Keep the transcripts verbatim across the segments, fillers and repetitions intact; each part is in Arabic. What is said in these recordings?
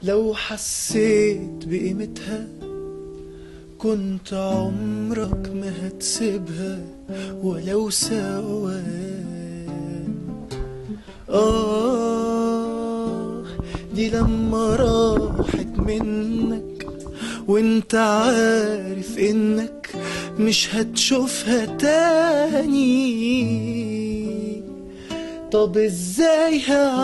لو حسيت بقيمتها كنت عمرك ما هتسيبها ولو ثوان. آه دي لما راحت منك وانت عارف انك مش هتشوفها تاني، طب ازاي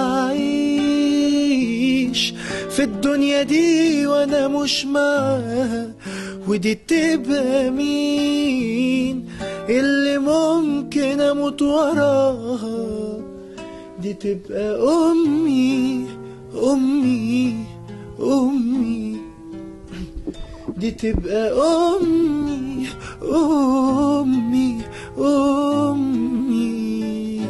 هعيش في الدنيا دي وانا مش معاها؟ ودي تبقى مين اللي ممكن اموت وراها؟ دي تبقى امي امي امي، دي تبقى امي امي امي.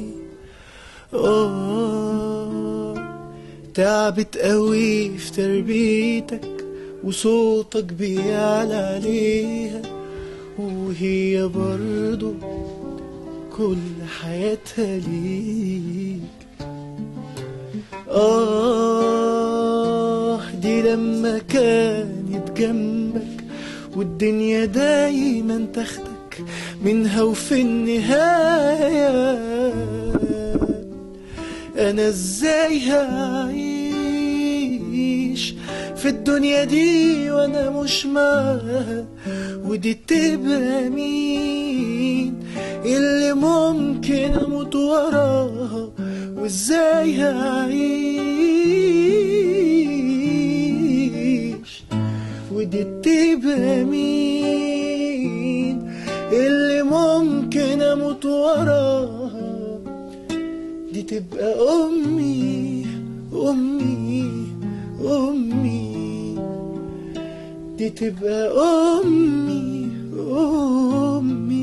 آه تعبت قوي في تربيتك وصوتك بيعلى عليها، وهي برضو كل حياتها ليك. آه دي لما كانت جنبك والدنيا دايما تاخدك منها، وفي النهاية أنا ازاي هعيش في الدنيا دي وانا مش معاها؟ ودي تبقى مين اللي ممكن اموت وراها؟ وازاي هعيش؟ ودي تبقى مين اللي ممكن اموت وراها؟ دي تبقى امي امي امي، دي تبقى امي امي.